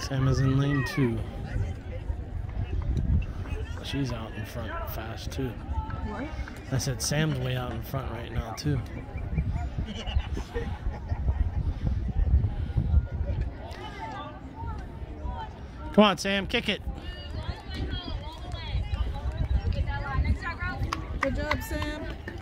Sam is in lane 2. She's out in front fast too. What? I said Sam's way out in front right now too. Come on, Sam, kick it. Good job, Sam.